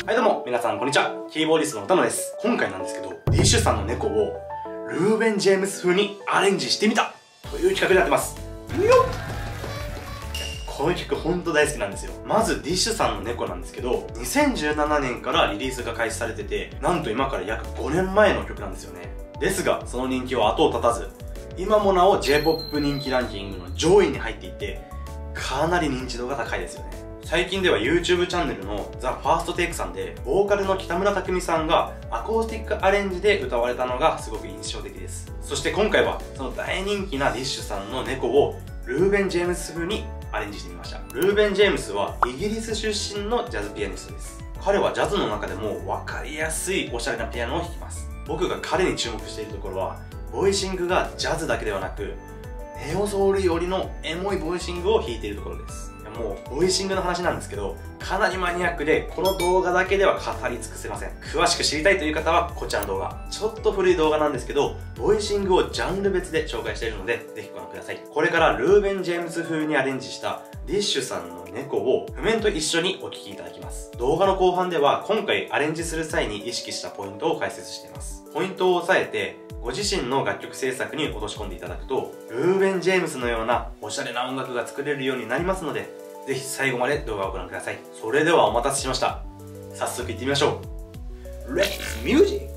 はいどうも、皆さんこんにちは。キーボーディストの歌野です。今回なんですけど、ディッシュさんの猫をルーベン・ジェームス風にアレンジしてみたという企画になってます。よっ！この曲ほんと大好きなんですよ。まずディッシュさんの猫なんですけど、2017年からリリースが開始されてて、なんと今から約5年前の曲なんですよね。ですが、その人気は後を絶たず、今もなお J-POP 人気ランキングの上位に入っていて、かなり認知度が高いですよね。最近では YouTube チャンネルの THEFIRSTTAKE さんで、ボーカルの北村匠海さんがアコースティックアレンジで歌われたのがすごく印象的です。そして今回は、その大人気なディッシュさんの猫をルーベン・ジェームス風にアレンジしてみました。ルーベン・ジェームスはイギリス出身のジャズピアニストです。彼はジャズの中でも分かりやすいおしゃれなピアノを弾きます。僕が彼に注目しているところは、ボイシングがジャズだけではなく、ネオソウルよりのエモいボイシングを弾いているところです。もうボイシングの話なんですけど、かなりマニアックで、この動画だけでは語り尽くせません。詳しく知りたいという方はこちらの動画、ちょっと古い動画なんですけど、ボイシングをジャンル別で紹介しているので、ぜひご覧ください。これからルーベン・ジェームス風にアレンジしたディッシュさんの猫を譜面と一緒にお聴きいただきます。動画の後半では今回アレンジする際に意識したポイントを解説しています。ポイントを押さえて、ご自身の楽曲制作に落とし込んでいただくと、ルーベン・ジェームスのようなおしゃれな音楽が作れるようになりますので、ぜひ最後まで動画をご覧ください。それではお待たせしました。早速行ってみましょう。Let's music!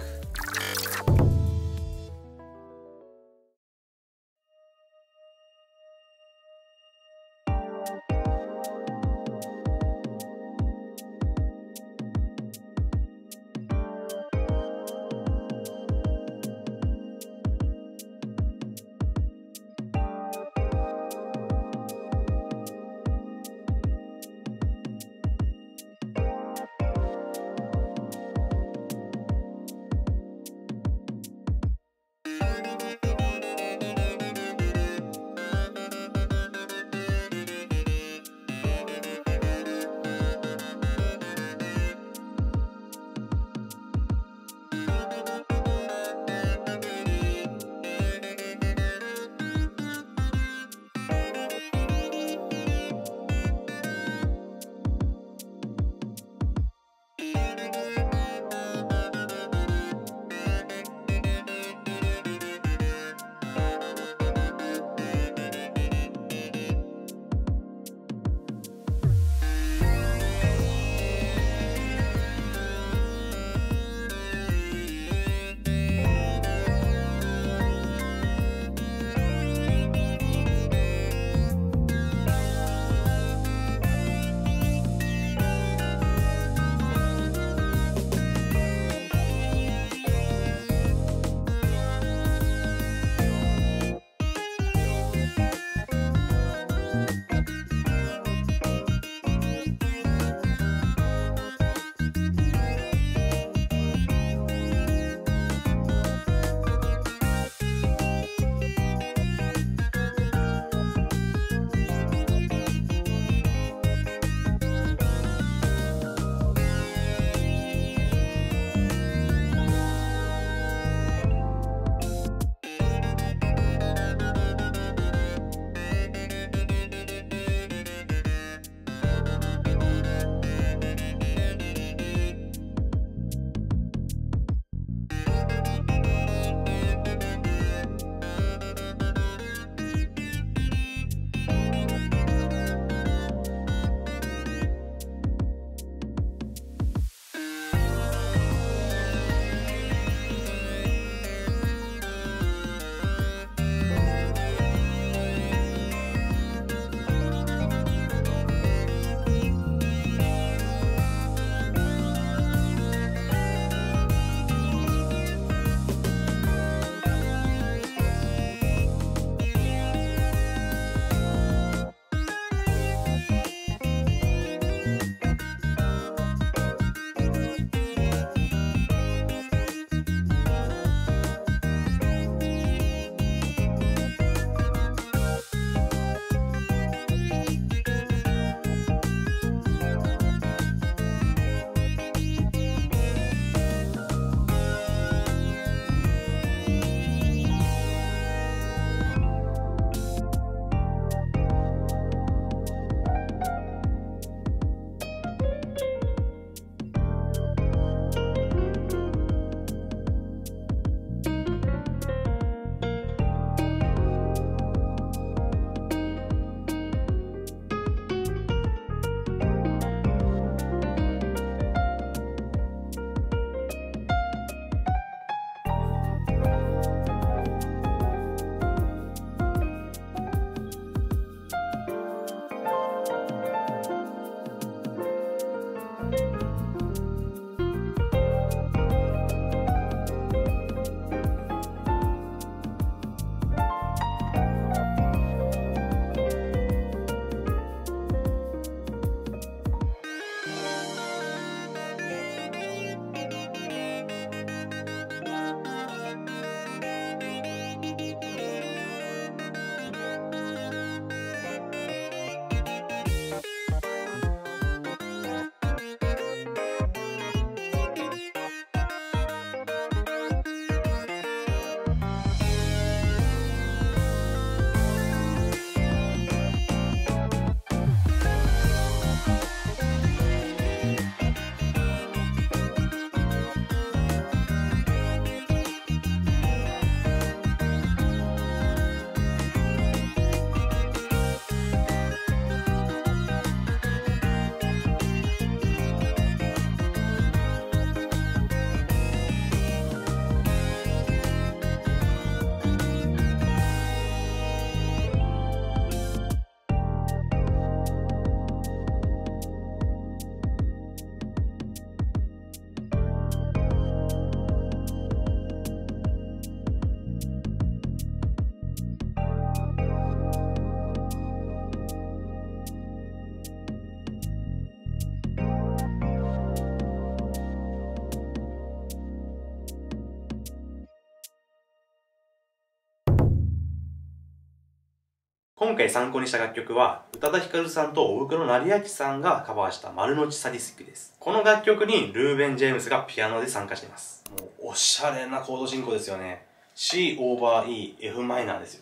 今回参考にした楽曲は、宇多田ヒカルさんと大黒成明さんがカバーした丸の内サディスティックです。この楽曲にルーベン・ジェームスがピアノで参加しています。もうおしゃれなコード進行ですよね。C オーバー E、F マイナーですよ。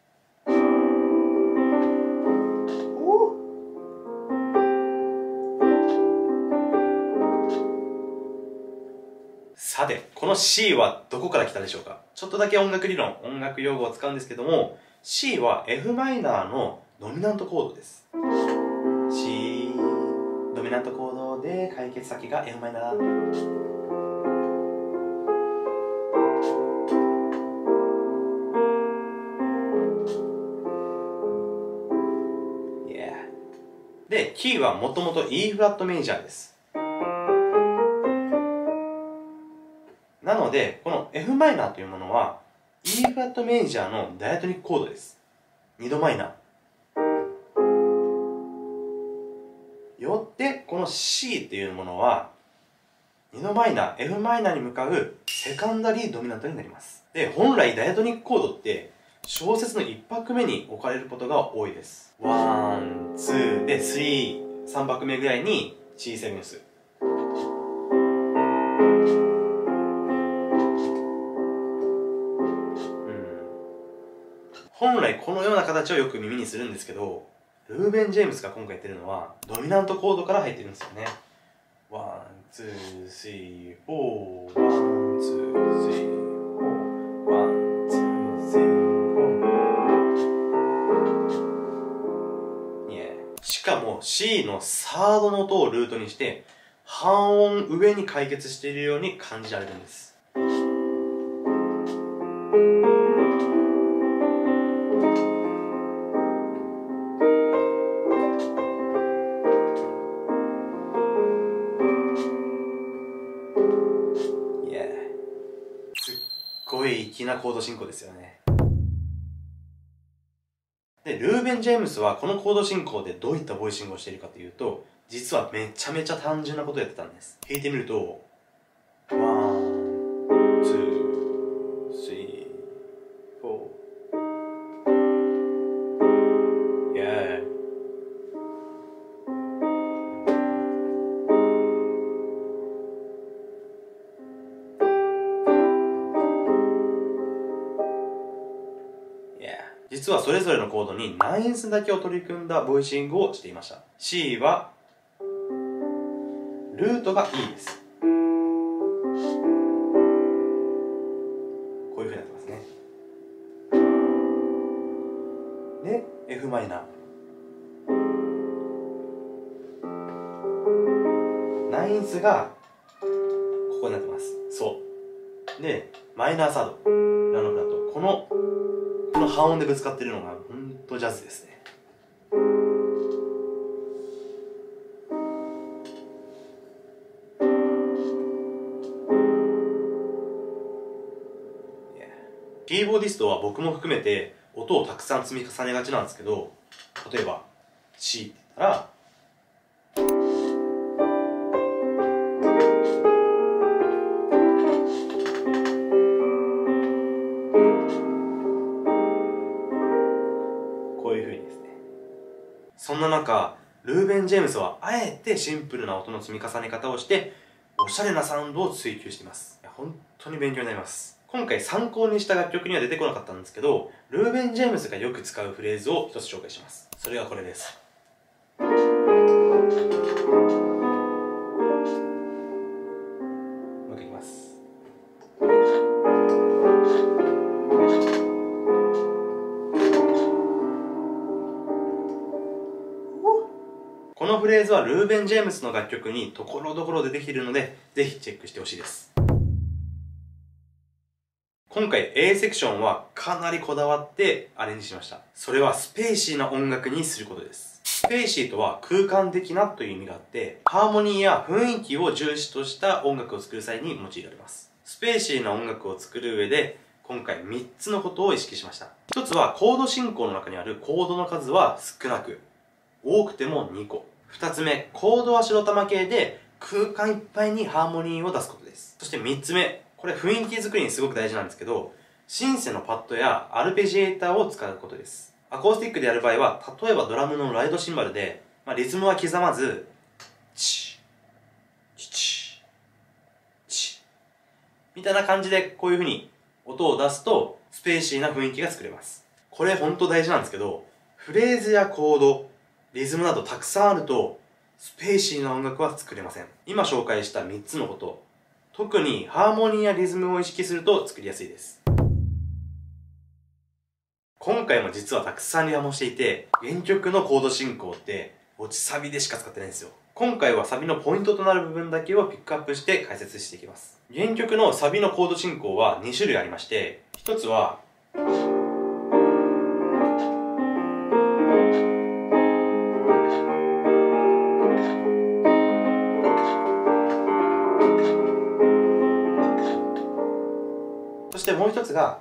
さて、この C はどこから来たでしょうか？ちょっとだけ音楽理論、音楽用語を使うんですけども、C は F マイナーのドミナントコードです。C、ドミナントコードで解決先が F マイナー。で、キーはもともと E フラットメジャーです。なので、この F マイナーというものは E フラットメジャーのダイアトニックコードです。2度マイナー。よって、この C っていうものは2度マイナー、F マイナーに向かうセカンダリードミナントになります。で、本来ダイアトニックコードって小節の1拍目に置かれることが多いです。1、2で3、3拍目ぐらいに C7 です。本来このような形をよく耳にするんですけど、ルーベン・ジェームスが今回言ってるのはドミナントコードから入ってるんですよね。1、2、3、4、1、2、3、4、1、2、3、4。しかも C のサードの音をルートにして半音上に解決しているように感じられるんです。すっごい粋なコード進行ですよね。で、ルーベン・ジェームスはこのコード進行でどういったボイシングをしているかというと、実はめちゃめちゃ単純なことをやってたんです。弾いてみると、1、2、3、4、実はそれぞれのコードにナインスだけを取り組んだボイシングをしていました。C はルートが E です。こういう風になってますね。で、F マイナー。ナインスがここになってます。そう。で、マイナーサード、ラのフラット。この半音でぶつかってるのがほんとジャズですね。キーボーディストは僕も含めて音をたくさん積み重ねがちなんですけど、例えば C って言ったらこういう風にですね。そんな中、ルーベン・ジェームスはあえてシンプルな音の積み重ね方をしておしゃれなサウンドを追求しています。本当に勉強になります。今回参考にした楽曲には出てこなかったんですけど、ルーベン・ジェームスがよく使うフレーズを一つ紹介します。それがこれです。もう一回いきます。このフレーズはルーベン・ジェームスの楽曲にところどころ出てきているので、ぜひチェックしてほしいです。今回 A セクションはかなりこだわってアレンジしました。それはスペーシーな音楽にすることです。スペーシーとは空間的なという意味があって、ハーモニーや雰囲気を重視とした音楽を作る際に用いられます。スペーシーな音楽を作る上で、今回3つのことを意識しました。1つはコード進行の中にあるコードの数は少なく、多くても2個。2つ目、コードは白玉形で空間いっぱいにハーモニーを出すことです。そして3つ目、これ雰囲気作りにすごく大事なんですけど、シンセのパッドやアルペジエーターを使うことです。 アコースティックでやる場合は、例えばドラムのライドシンバルで、リズムは刻まず、チチチチみたいな感じでこういう風に音を出すとスペーシーな雰囲気が作れます。これほんと大事なんですけど、フレーズやコード、リズムなどたくさんあるとスペーシーな音楽は作れません。今紹介した3つのこと、特にハーモニーやリズムを意識すると作りやすいです。今回も実はたくさんリハもしていて、原曲のコード進行って落ちサビでしか使ってないんですよ。今回はサビのポイントとなる部分だけをピックアップして解説していきます。原曲のサビのコード進行は2種類ありまして、1つはそしてもう1つが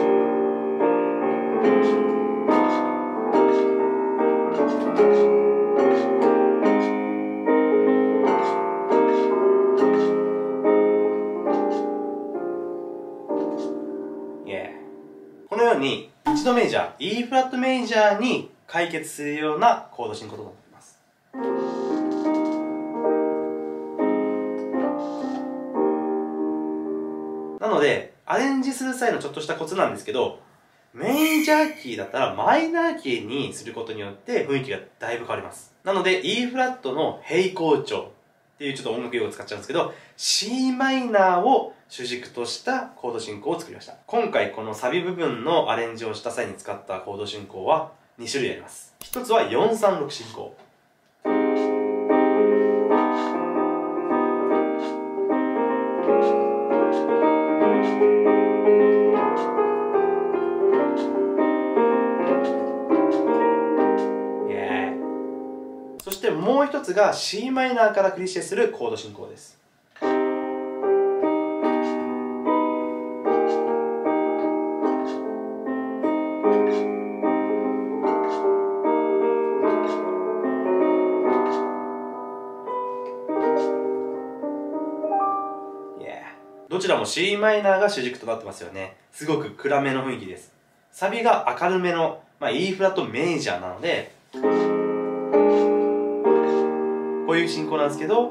このように1度メジャー、E フラットメジャーに解決するようなコード進行となっています。なので、アレンジする際のちょっとしたコツなんですけど、メジャーキーだったらマイナーキーにすることによって雰囲気がだいぶ変わります。なので E フラットの平行調っていうちょっと音楽用語を使っちゃうんですけど、C マイナーを主軸としたコード進行を作りました。今回このサビ部分のアレンジをした際に使ったコード進行は2種類あります。1つは436進行。そしてもう一つが C マイナーからクリシェするコード進行です。どちらも C マイナーが主軸となってますよね。すごく暗めの雰囲気です。サビが明るめの、E フラットメジャーなので、こういう進行なんですけど、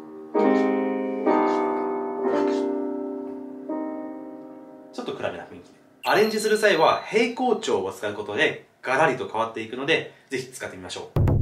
ちょっと暗めな雰囲気で。アレンジする際は平行調を使うことでガラリと変わっていくので、ぜひ使ってみましょう。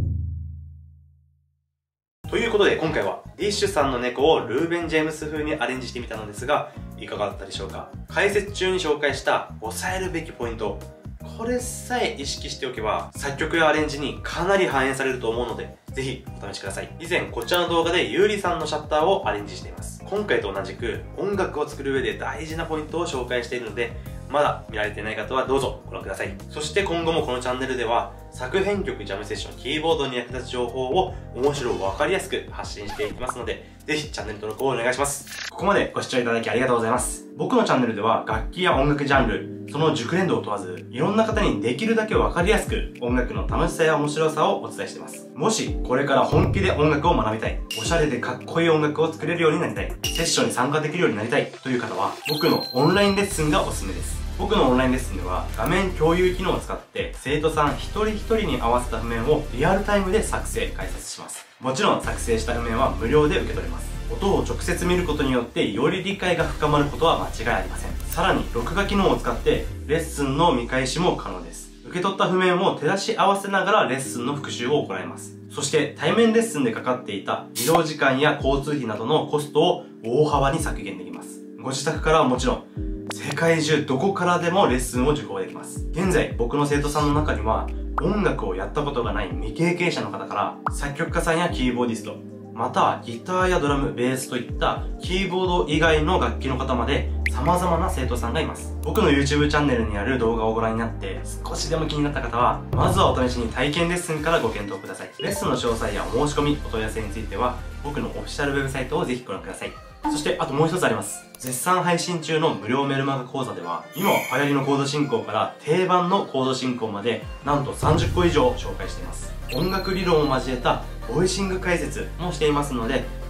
ということで今回はディッシュさんの猫をルーベン・ジェームス風にアレンジしてみたのですが、いかがだったでしょうか。解説中に紹介した押さえるべきポイント、これさえ意識しておけば作曲やアレンジにかなり反映されると思うので、ぜひお試しください。以前こちらの動画でゆうりさんのシャッターをアレンジしています。今回と同じく音楽を作る上で大事なポイントを紹介しているので、まだ見られていない方はどうぞご覧ください。そして今後もこのチャンネルでは作編曲ジャムセッションキーボードに役立つ情報を面白く分かりやすく発信していきますので、ぜひチャンネル登録をお願いします。ここまでご視聴いただきありがとうございます。僕のチャンネルでは楽器や音楽ジャンル、その熟練度を問わず、いろんな方にできるだけ分かりやすく音楽の楽しさや面白さをお伝えしています。もしこれから本気で音楽を学びたい、おしゃれでかっこいい音楽を作れるようになりたい、セッションに参加できるようになりたいという方は、僕のオンラインレッスンがおすすめです。僕のオンラインレッスンでは画面共有機能を使って生徒さん一人一人に合わせた譜面をリアルタイムで作成・解説します。もちろん作成した譜面は無料で受け取れます。音を直接見ることによってより理解が深まることは間違いありません。さらに録画機能を使ってレッスンの見返しも可能です。受け取った譜面を照らし合わせながらレッスンの復習を行います。そして対面レッスンでかかっていた移動時間や交通費などのコストを大幅に削減できます。ご自宅からはもちろん世界中どこからでもレッスンを受講できます。現在僕の生徒さんの中には音楽をやったことがない未経験者の方から作曲家さんやキーボーディスト、またはギターやドラム、ベースといったキーボード以外の楽器の方まで様々な生徒さんがいます。僕の YouTube チャンネルにある動画をご覧になって少しでも気になった方は、まずはお試しに体験レッスンからご検討ください。レッスンの詳細やお申し込み、お問い合わせについては僕のオフィシャルウェブサイトをぜひご覧ください。そしてあともう一つあります。絶賛配信中の無料メルマガ講座では、今流行りのコード進行から定番のコード進行までなんと30個以上紹介しています。音楽理論を交えたボイシング解説もしていますので、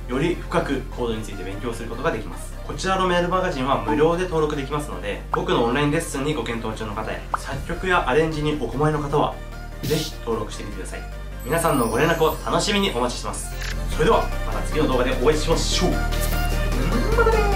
より深くコードについて勉強することができます。こちらのメールマガジンは無料で登録できますので、僕のオンラインレッスンにご検討中の方や作曲やアレンジにお困りの方はぜひ登録してみてください。皆さんのご連絡を楽しみにお待ちしてます。それではまた次の動画でお会いしましょう。またね。